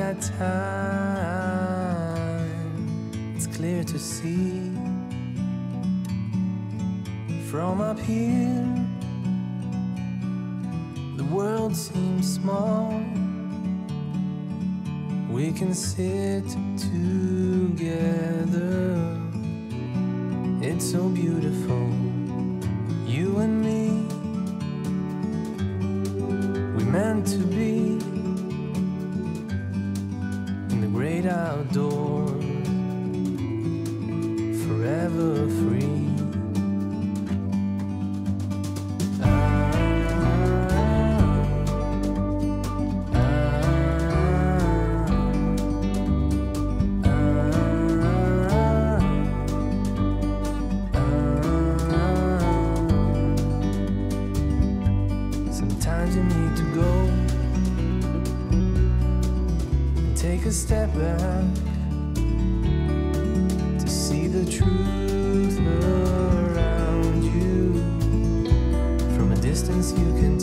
that time, it's clear to see from up here the world seems small. We can sit together, it's so beautiful, you and me. We meant to be in the great outdoors, forever free. Sometimes you need to go and take a step back to see the truth around you. From a distance you can